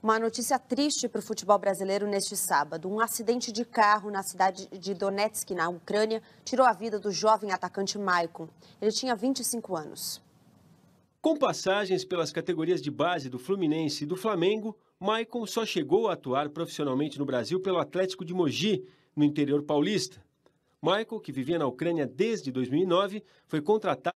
Uma notícia triste para o futebol brasileiro neste sábado. Um acidente de carro na cidade de Donetsk, na Ucrânia, tirou a vida do jovem atacante Maicon. Ele tinha 25 anos. Com passagens pelas categorias de base do Fluminense e do Flamengo, Maicon só chegou a atuar profissionalmente no Brasil pelo Atlético de Mogi, no interior paulista. Maicon, que vivia na Ucrânia desde 2009, foi contratado.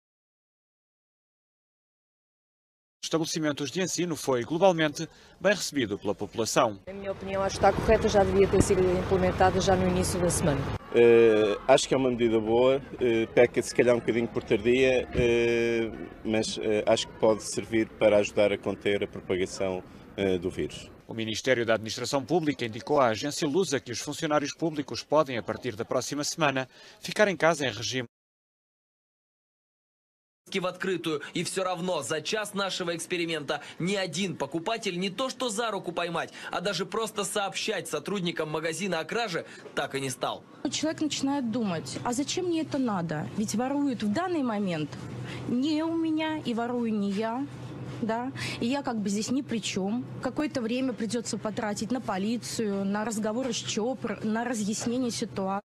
Estabelecimentos de ensino foi, globalmente, bem recebido pela população. Na minha opinião, acho que está correta, já devia ter sido implementada já no início da semana. Acho que é uma medida boa, peca se calhar um bocadinho por tardia, mas acho que pode servir para ajudar a conter a propagação do vírus. O Ministério da Administração Pública indicou à agência Lusa que os funcionários públicos podem, a partir da próxima semana, ficar em casa em regime в открытую, и все равно за час нашего эксперимента ни один покупатель не то что за руку поймать, а даже просто сообщать сотрудникам магазина о краже так и не стал. Человек начинает думать, а зачем мне это надо? Ведь воруют в данный момент не у меня и ворую не я. Да, и я как бы здесь ни при чем. Какое-то время придется потратить на полицию, на разговоры с ЧОПР, на разъяснение ситуации.